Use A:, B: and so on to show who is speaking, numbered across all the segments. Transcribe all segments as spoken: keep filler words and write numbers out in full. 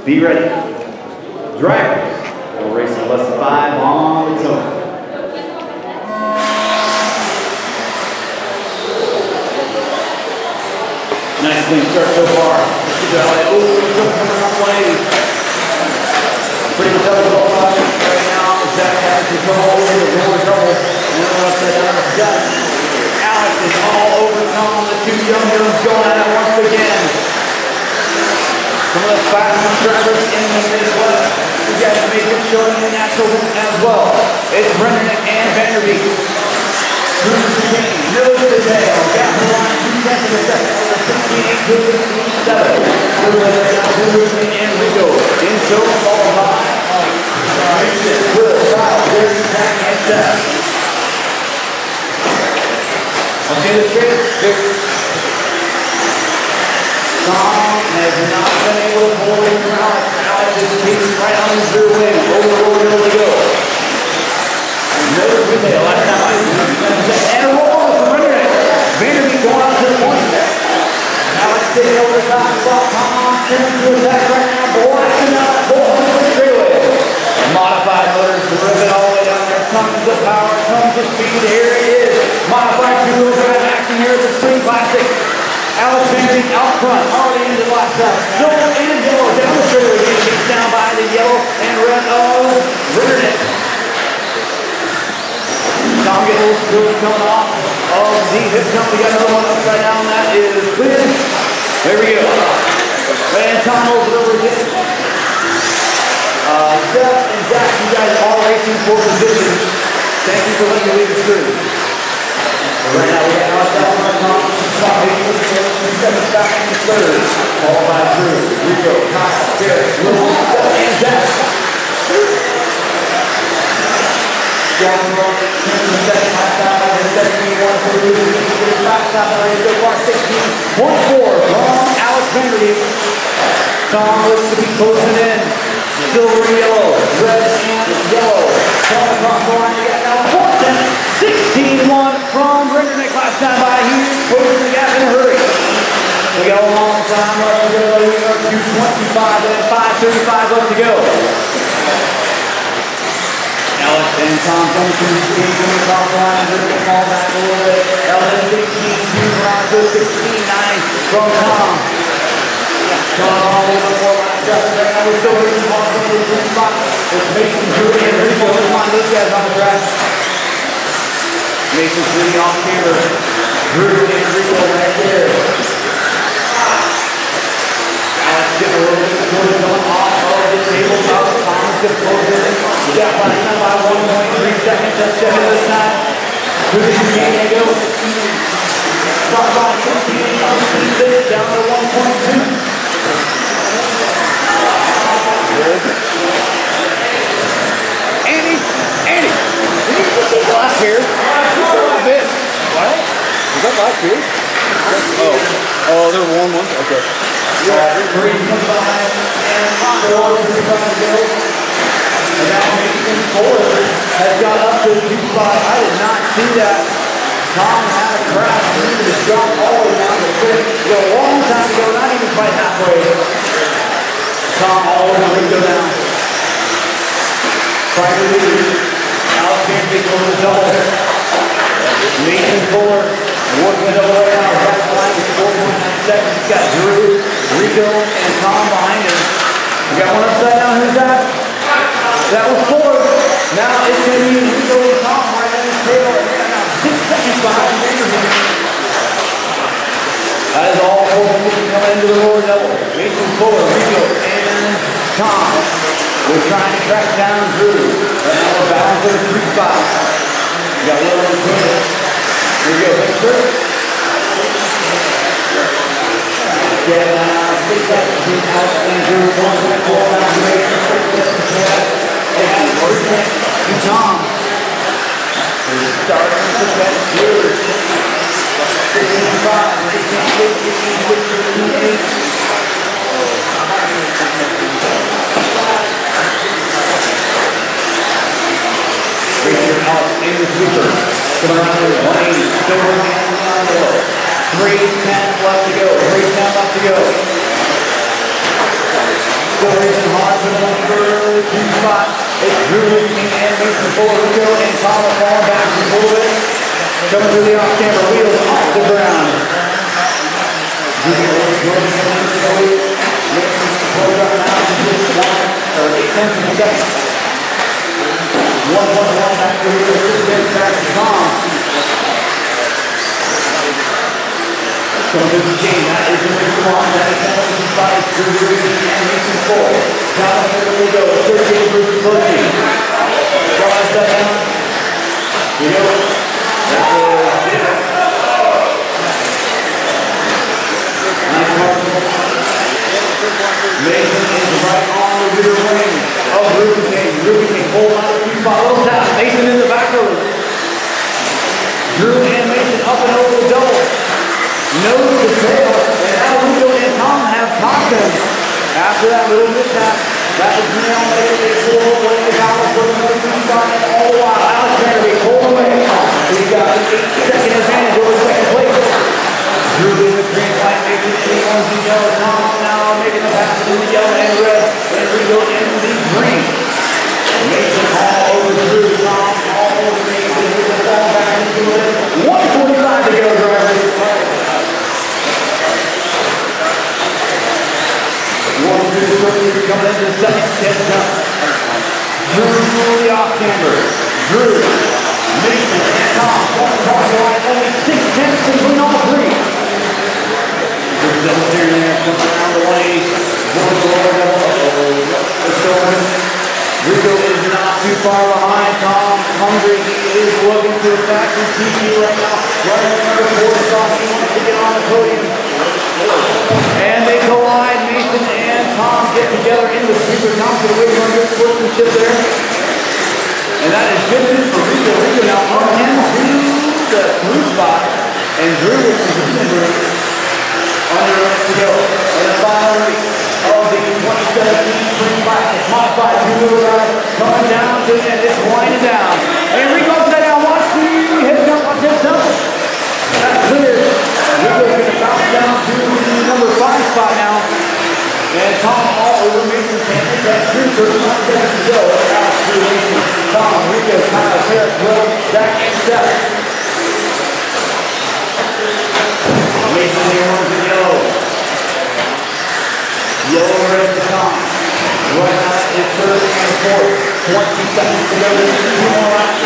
A: Be ready. Drivers, we'll race in less than five on the toe. Nice clean start so far. Oh, he's coming the wrong way. Pretty much up right now. Zach has control over the lower double. And then upside down the gut. Alex is all over Tom. The two young guns going at it once again. Some of the fastest drivers in the Midwest. You guys make it show in the natural as well. It's Brendan and Vanderbeek. Cruise the game, nose to tail, got the line, two tenths of a second, over sixteen eight to sixteen seven. Cruise and Rico, in so fall high. Will, Kyle, Jerry, Zach, and Seth. Okay, the straight, six. Tom has not been able to hold him out. Alex is taking right on his rear wing. Over the road, here we go. Nose to tail, that's not right. And a roll for Vanderbeek. Vanderbeek going out to the point. Alex taking over the top spot. Tom turns to attack right now. Blasting out that four hundred straightaway. Modified motors driven all the way down there. Tons of power, tons of speed. Here it is. Modified two-wheel drive action here at the Spring Classic. Alex Vanderbeek out front, already into the last side. Silver and yellow down the straightaway. Getting beat down by the yellow and red of Vanderbeek. Tom gets a little good coming off of the hip jump. We got another one upside down. That is clear. There we go. And Tom holds it over again. Uh, Seth and Zach, you guys are racing for position. Thank you for letting me lead the crew. Right now we got Alex out on Tom. Spot eight with the two seconds back in the third. Followed by Drew, Rico, Kyle, Derek, Will, Seth, and Zach. Down the road, turns the second last time, and seventeen one for the losing. Last time, already so far, sixteen point four from Alex Vanderbeek. Tom looks to be closing in. Silver and yellow, red and yellow. Tom across the line, you got now four ten. sixteen one from Vanderbeek last time by. He's closing the gap in a hurry. We got a long time left to go. We are two twenty-five and five thirty-five left to go. Alex and Tom coming to the speed, coming across the line, they're going to fall back a little bit. Alex sixteen two, Veronica sixteen nine from Tom. Tom all over the floor, line just right now. We're still moving on from the green spot. It's Mason, Drew, and Rico. Let's find those guys on the track. Mason's leading off camera. Drew and Rico right there. Alex getting a little bit of going off of the tabletop. Tom's going to close it. We got by now by one point three seconds. That's seven this time. Who's the game they go? Start by fifteen, six down to one point two. Good. Andy, Andy, did you put this last here? A bit. What? Is that last here? Oh, oh, they're warm ones. Okay. Yeah, three combined and four combined go. And now Mason Ford has got up to the two spot. I did not see that. Tom had a crash. He was dropped all the way down to six. It was a long time ago, not even quite halfway. Tom all over Rico down. Trying to lead. Alex Vanderbeek over the double. Mason Ford working the double right now. Back line with four point nine seconds. He's got Drew, Rico, and Tom behind him. We got one upside down. Who's that? That was Ford. Now it's going to be Rico and Tom right on his tail. Now six seconds behind Vanderbeek. That is all four coming into the lower double. Mason Ford, Rico, and Tom. We're trying to track down Drew. Right now we're battling for the three spot. We got Will on the corner. Here we go, next first. Yeah, now six seconds between Alex and Drew. one point four down to Mason. And first to Tom. We're starting to bet Drew. fifteen five, fifteen six, fifteen six, fifteen eight. Racing Alex and the sweeper. Coming around with one eighty. Still remaining on the low. three ten left to go. three ten left to go. Still racing hard for the number two spot. It's Drew King and Mason Fuller Rico and Tom falling back from a little bit. Coming through the off-camera wheels off the ground. Mason Fuller up now to just one or eight tenths of a second. One, one, one back to Rico. Six back to Tom. Coming through the game, that is the big one. That is the number two spot. It's Drew King and Mason Fuller. Down here we go. thirteen versus Buggy. Drives that down. You know, that was it. Nice mark. Mason is right on the rear wing of Ruby King. Ruby King hold on to the spot. Little tap. Mason in the back row. Drew and Mason up and over the double. Nose to tail. And now Rico and Tom have caught them. After that little mishap, that was now making a full away the battle for the number two spot all the while. Alex Vanderbeek pulled away. He's got an eight second advantage over second place. Drew in the green light, making the orange and yellow. Tom now making the pass in the yellow and red. And Rico in the green. Mason all over Drew. Tom all over Mason. With the ball back into it. one forty-five to go, drivers. One through the third, coming into the second, ten jump. Drew the off-camber. Drew, Mason, and Tom. One across the line, only six tenths between all three. There's a double here and there, comes around the lane. One goal, double. Let's go. Rico is not too far behind. Tom, hungry. He is looking to attack from T P right now. Right on number four spot. He wants to get on the podium. And they collide. Mason and Tom get together in the sweeper. Tom to the way on good sportsmanship there. And that is good news for Rico. Rico now up into the blue spot. And Drew is in the blue. Under a minute to go. And the final race of the twenty seventeen Spring Classic. Modified two-wheel drive coming down to the end. It's winding down. And Rico said, now watch the hit up on his up. That's clear. Rico's going to bounce down to the number five spot now. And Tom all over Mason can't make that through. thirty-one seconds to go. Out to Mason. Tom, Rico, Kyle, Harris, Will, Zach, and Seth. Mason the orange and yellow. Yellow red to Tom. Right now it's third and fourth. twenty seconds to go. Two more laps.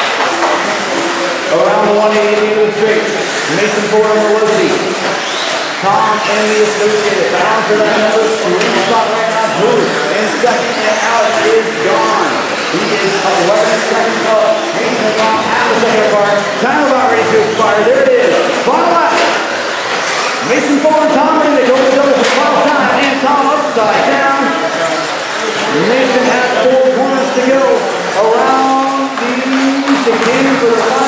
A: Around the one eighty of the straight. Mason Ford on the Lucy. Tom and the associated. Bound for that number three spot right now. Drew in second, and Alex is gone. He is eleven seconds up. Mason and Tom have the second car. Time about ready to expire. There it is. Final lap. Mason Ford and Tom ready to go to double for the final time. And Tom upside down. Mason has four corners to go around the chicane for the